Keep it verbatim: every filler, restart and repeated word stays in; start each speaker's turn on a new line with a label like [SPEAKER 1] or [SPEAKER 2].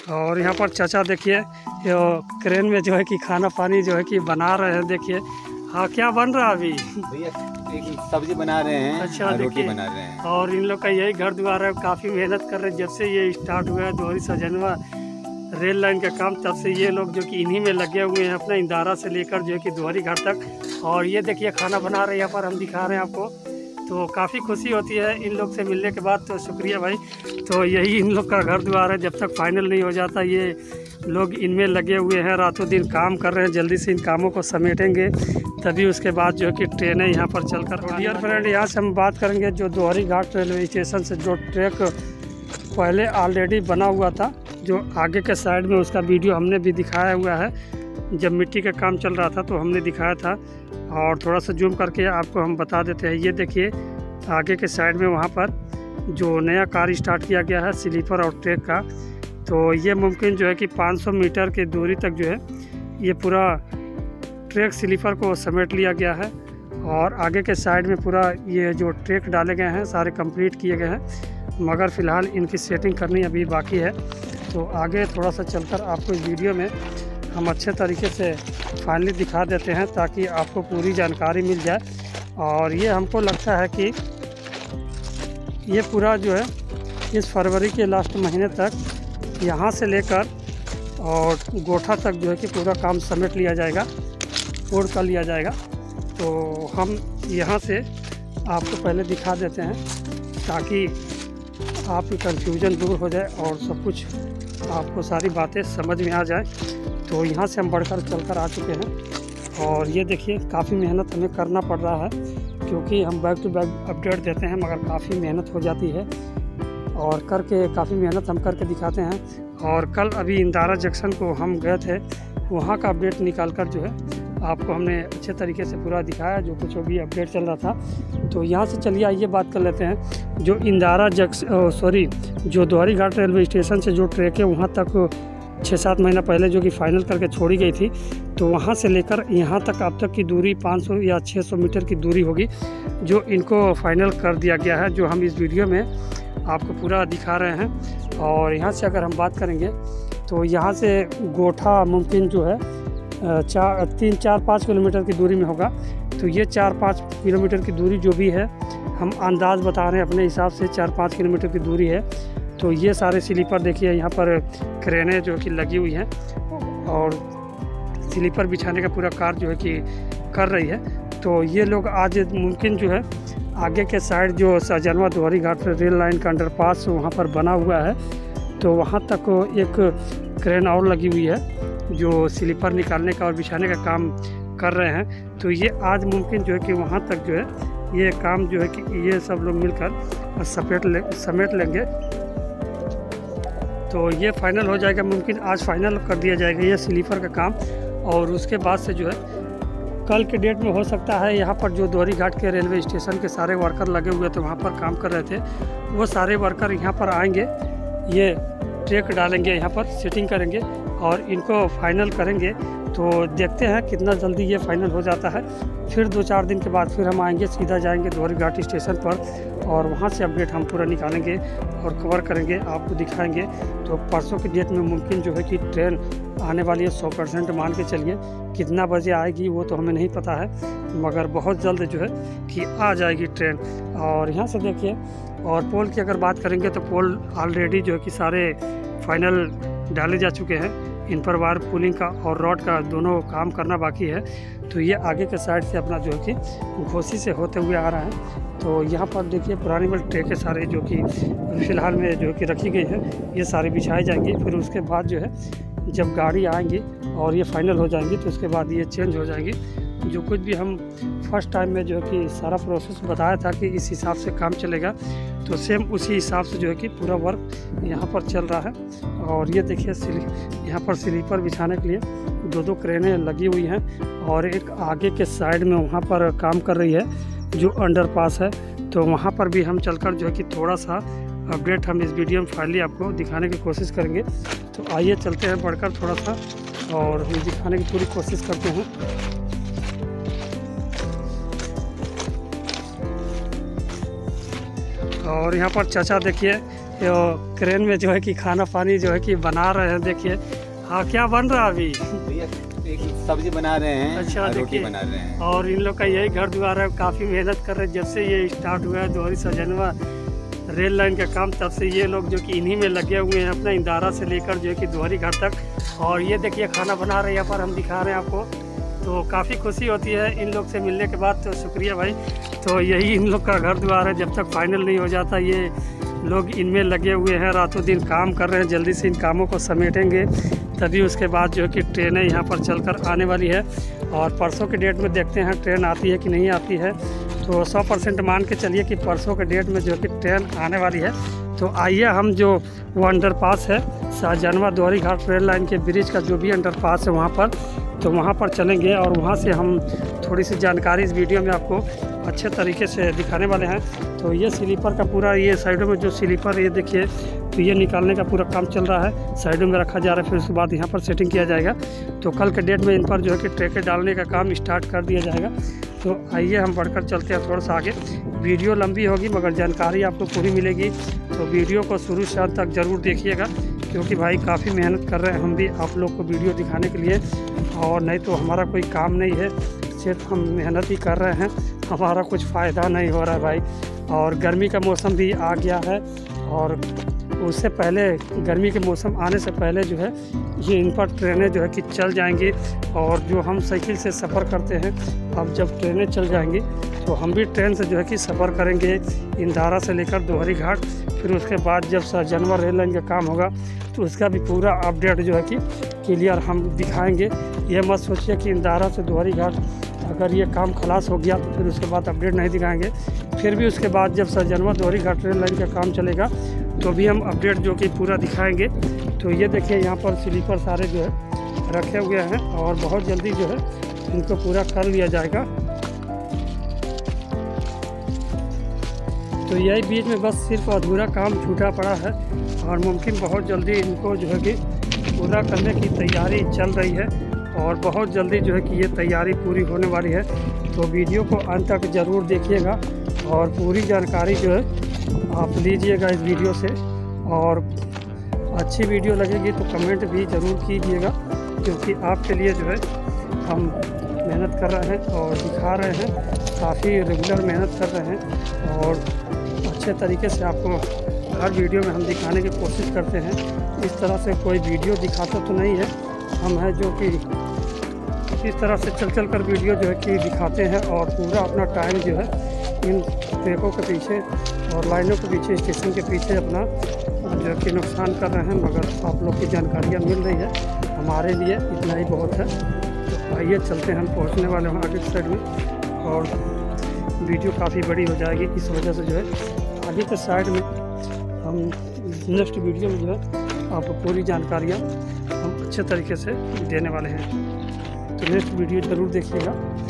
[SPEAKER 1] और यहाँ पर चाचा देखिए क्रेन में जो है कि खाना पानी जो है कि बना रहे हैं। देखिए हाँ, क्या बन रहा है अभी?
[SPEAKER 2] भैया एक सब्जी बना रहे हैं।
[SPEAKER 1] अच्छा,
[SPEAKER 2] रोटी बना रहे हैं।
[SPEAKER 1] और इन लोग का यही घर द्वार है, काफ़ी मेहनत कर रहे हैं जब से ये स्टार्ट हुआ है दोहरी सजनवा रेल लाइन का काम, तब से ये लोग जो कि इन्हीं में लगे हुए हैं, अपना इंदारा से लेकर जो है कि दोहरी घाट तक। और ये देखिए खाना बना रहे हैं, यहाँ पर हम दिखा रहे हैं आपको। तो काफ़ी खुशी होती है इन लोग से मिलने के बाद। तो शुक्रिया भाई। तो यही इन लोग का घर द्वार है, जब तक फाइनल नहीं हो जाता ये लोग इनमें लगे हुए हैं, रातों दिन काम कर रहे हैं, जल्दी से इन कामों को समेटेंगे तभी उसके बाद जो है कि ट्रेनें यहाँ पर चलकर। डियर फ्रेंड, यहाँ से हम बात करेंगे जो दोहरी घाट रेलवे स्टेशन से जो ट्रैक पहले ऑलरेडी बना हुआ था, जो आगे के साइड में उसका वीडियो हमने भी दिखाया हुआ है। जब मिट्टी का काम चल रहा था तो हमने दिखाया था, और थोड़ा सा जूम करके आपको हम बता देते हैं। ये देखिए आगे के साइड में वहाँ पर जो नया कार स्टार्ट किया गया है स्लीपर और ट्रैक का, तो ये मुमकिन जो है कि पाँच सौ मीटर की दूरी तक जो है ये पूरा ट्रैक स्लीपर को समेट लिया गया है। और आगे के साइड में पूरा ये जो ट्रैक डाले गए हैं सारे कंप्लीट किए गए हैं, मगर फ़िलहाल इनकी सेटिंग करनी अभी बाकी है। तो आगे थोड़ा सा चलकर आपको इस वीडियो में हम अच्छे तरीके से फाइनली दिखा देते हैं ताकि आपको पूरी जानकारी मिल जाए। और ये हमको लगता है कि ये पूरा जो है इस फरवरी के लास्ट महीने तक यहाँ से लेकर और गोठा तक जो है कि पूरा काम समेट लिया जाएगा, पूर्ण कर लिया जाएगा। तो हम यहाँ से आपको पहले दिखा देते हैं ताकि आपकी कन्फ्यूजन दूर हो जाए और सब कुछ आपको सारी बातें समझ में आ जाए। तो यहाँ से हम बढ़कर चलकर आ चुके हैं, और ये देखिए काफ़ी मेहनत हमें करना पड़ रहा है क्योंकि हम बैक टू बैक अपडेट देते हैं, मगर काफ़ी मेहनत हो जाती है और करके काफ़ी मेहनत हम करके दिखाते हैं। और कल अभी इंदारा जंक्शन को हम गए थे, वहाँ का अपडेट निकाल कर जो है आपको हमने अच्छे तरीके से पूरा दिखाया, जो कुछ भी अपडेट चल रहा था। तो यहाँ से चलिए आइए बात कर लेते हैं। जो इंदारा जंक्शन सॉरी जो दोहरी घाट रेलवे स्टेशन से जो ट्रैक है वहाँ तक छः सात महीना पहले जो कि फ़ाइनल करके छोड़ी गई थी, तो वहाँ से लेकर यहाँ तक अब तक की दूरी पाँच सौ या छः सौ मीटर की दूरी होगी जो इनको फाइनल कर दिया गया है, जो हम इस वीडियो में आपको पूरा दिखा रहे हैं। और यहाँ से अगर हम बात करेंगे तो यहाँ से गोठा मुमकिन जो है चार तीन चार पाँच किलोमीटर की दूरी में होगा। तो ये चार पाँच किलोमीटर की दूरी जो भी है हम अंदाज़ बता रहे हैं अपने हिसाब से, चार पाँच किलोमीटर की दूरी है। तो ये सारे स्लीपर देखिए यहाँ पर क्रेनें जो कि लगी हुई हैं और स्लीपर बिछाने का पूरा कार्य जो है कि कर रही है। तो ये लोग आज मुमकिन जो है आगे के साइड जो सजनवा दोहरी घाट रेल लाइन का अंडरपास वहाँ पर बना हुआ है, तो वहाँ तक एक क्रेन और लगी हुई है जो स्लीपर निकालने का और बिछाने का काम कर रहे हैं। तो ये आज मुमकिन जो है कि वहाँ तक जो है ये काम जो है कि ये सब लोग मिलकर समेट ले समेट लेंगे। तो ये फाइनल हो जाएगा, मुमकिन आज फाइनल कर दिया जाएगा ये स्लीपर का काम। और उसके बाद से जो है कल के डेट में हो सकता है यहाँ पर जो दोहरी घाट के रेलवे स्टेशन के सारे वर्कर लगे हुए थे वहाँ पर काम कर रहे थे, वो सारे वर्कर यहाँ पर आएंगे, ये ट्रैक डालेंगे, यहाँ पर सेटिंग करेंगे और इनको फाइनल करेंगे। तो देखते हैं कितना जल्दी ये फाइनल हो जाता है। फिर दो चार दिन के बाद फिर हम आएंगे, सीधा जाएंगे दोहरी घाट स्टेशन पर और वहाँ से अपडेट हम पूरा निकालेंगे और कवर करेंगे, आपको दिखाएंगे। तो परसों की डेट में मुमकिन जो है कि ट्रेन आने वाली है, सौ परसेंट मान के चलिए। कितना बजे आएगी वो तो हमें नहीं पता है, मगर बहुत जल्द जो है कि आ जाएगी ट्रेन। और यहाँ से देखिए, और पोल की अगर बात करेंगे तो पोल ऑलरेडी जो है कि सारे फाइनल डाले जा चुके हैं। इन पर वायर पुलिंग का और रॉड का दोनों काम करना बाकी है। तो ये आगे के साइड से अपना जो है कि घोसी से होते हुए आ रहा है। तो यहाँ पर देखिए पुरानी वाली ट्रैकें सारे जो कि फ़िलहाल में जो कि रखी गई है ये सारी बिछाई जाएंगी। फिर उसके बाद जो है जब गाड़ी आएंगी और ये फाइनल हो जाएंगी तो उसके बाद ये चेंज हो जाएंगी। जो कुछ भी हम फर्स्ट टाइम में जो है कि सारा प्रोसेस बताया था कि इस हिसाब से काम चलेगा, तो सेम उसी हिसाब से जो है कि पूरा वर्क यहाँ पर चल रहा है। और ये देखिए यहाँ पर स्लीपर बिछाने के लिए दो दो क्रेनें लगी हुई हैं और एक आगे के साइड में वहाँ पर काम कर रही है जो अंडरपास है। तो वहाँ पर भी हम चलकर जो है कि थोड़ा सा अपडेट हम इस वीडियो में फाइनली आपको दिखाने की कोशिश करेंगे। तो आइए चलते हैं बढ़कर थोड़ा सा और हम दिखाने की पूरी कोशिश करते हैं। और यहाँ पर चाचा देखिए ये क्रेन में जो है कि खाना पानी जो है कि बना रहे हैं। देखिए हाँ क्या बन रहा है अभी?
[SPEAKER 2] भैया एक सब्जी बना रहे हैं।
[SPEAKER 1] अच्छा,
[SPEAKER 2] और रोटी
[SPEAKER 1] देखिए।
[SPEAKER 2] बना रहे हैं।
[SPEAKER 1] और इन लोग का यही घर द्वार है, काफ़ी मेहनत कर रहे हैं। जब से ये स्टार्ट हुआ है दोहरी सजनवा रेल लाइन का काम, तब से ये लोग जो कि इन्हीं में लगे हुए हैं, अपना इंदारा से लेकर जो है कि दोहरी घर तक। और ये देखिए खाना बना रहे हैं यहाँ पर, हम दिखा रहे हैं आपको। तो काफ़ी खुशी होती है इन लोग से मिलने के बाद। तो शुक्रिया भाई। तो यही इन लोग का घर द्वार है, जब तक फाइनल नहीं हो जाता ये लोग इनमें लगे हुए हैं, रातों दिन काम कर रहे हैं। जल्दी से इन कामों को समेटेंगे, तभी उसके बाद जो है कि ट्रेनें यहाँ पर चलकर आने वाली है। और परसों के डेट में देखते हैं ट्रेन आती है कि नहीं आती है। तो सौ परसेंट मान के चलिए कि परसों के डेट में जो है कि ट्रेन आने वाली है। तो आइए हम जो वो अंडरपास है शाहजहानवा दोहरी घाट रेल लाइन के ब्रिज का जो भी अंडरपास है वहाँ पर, तो वहाँ पर चलेंगे और वहाँ से हम थोड़ी सी जानकारी इस वीडियो में आपको अच्छे तरीके से दिखाने वाले हैं। तो ये स्लीपर का पूरा, ये साइडों में जो स्लीपर ये देखिए, तो ये निकालने का पूरा काम चल रहा है, साइडों में रखा जा रहा है। फिर उसके बाद यहाँ पर सेटिंग किया जाएगा। तो कल के डेट में इन पर जो है कि ट्रैके डालने का काम स्टार्ट कर दिया जाएगा। तो आइए हम बढ़कर चलते हैं थोड़ा सा आगे। वीडियो लंबी होगी मगर जानकारी आपको पूरी मिलेगी। तो वीडियो को शुरू से अंत तक ज़रूर देखिएगा, क्योंकि भाई काफ़ी मेहनत कर रहे हैं हम भी आप लोग को वीडियो दिखाने के लिए। और नहीं तो हमारा कोई काम नहीं है, सिर्फ हम मेहनत ही कर रहे हैं, हमारा कुछ फ़ायदा नहीं हो रहा है भाई। और गर्मी का मौसम भी आ गया है, और उससे पहले गर्मी के मौसम आने से पहले जो है ये इन पर ट्रेनें जो है कि चल जाएंगी। और जो हम साइकिल से सफ़र करते हैं, अब जब ट्रेनें चल जाएंगी तो हम भी ट्रेन से जो है कि सफ़र करेंगे इंदारा से लेकर दोहरी घाट। फिर उसके बाद जब शाहजहानवा रेल लाइन का काम होगा तो उसका भी पूरा अपडेट जो है कि क्लियर हम दिखाएंगे। ये मत सोचिए कि इंदारा से दोहरी घाट अगर ये काम खलास हो गया तो फिर उसके बाद अपडेट नहीं दिखाएंगे। फिर भी उसके बाद जब शाहजहानवा दोहरी घाट रेल लाइन का काम चलेगा तो भी हम अपडेट जो कि पूरा दिखाएंगे। तो ये देखिए यहाँ पर स्लीपर सारे जो है रखे हुए हैं, और बहुत जल्दी जो है इनको पूरा कर लिया जाएगा। तो यही बीच में बस सिर्फ अधूरा काम छूटा पड़ा है, और मुमकिन बहुत जल्दी इनको जो है कि पूरा करने की तैयारी चल रही है। और बहुत जल्दी जो है कि ये तैयारी पूरी होने वाली है। तो वीडियो को अंत तक ज़रूर देखिएगा और पूरी जानकारी जो है आप लीजिएगा इस वीडियो से। और अच्छी वीडियो लगेगी तो कमेंट भी ज़रूर कीजिएगा, क्योंकि आपके लिए जो है हम मेहनत कर रहे हैं और दिखा रहे हैं, काफ़ी रेगुलर मेहनत कर रहे हैं। और अच्छे तरीके से आपको हर वीडियो में हम दिखाने की कोशिश करते हैं। इस तरह से कोई वीडियो दिखाता तो नहीं है, हम हैं जो कि इस तरह से चल चल कर वीडियो जो है कि दिखाते हैं। और पूरा अपना टाइम जो है इन ट्रैकों के पीछे और लाइनों के पीछे, स्टेशन के पीछे अपना जो है कि नुकसान कर रहे हैं। मगर आप लोग की जानकारियाँ मिल रही है, हमारे लिए इतना ही बहुत है। तो आइए चलते हैं, हम पहुँचने वाले हैं आगे की साइड में, और वीडियो काफ़ी बड़ी हो जाएगी। इस वजह से जो है आगे के साइड में हम नेक्स्ट वीडियो में जो है आपको पूरी जानकारियाँ हम अच्छे तरीके से देने वाले हैं। तो नेक्स्ट वीडियो ज़रूर देखिएगा।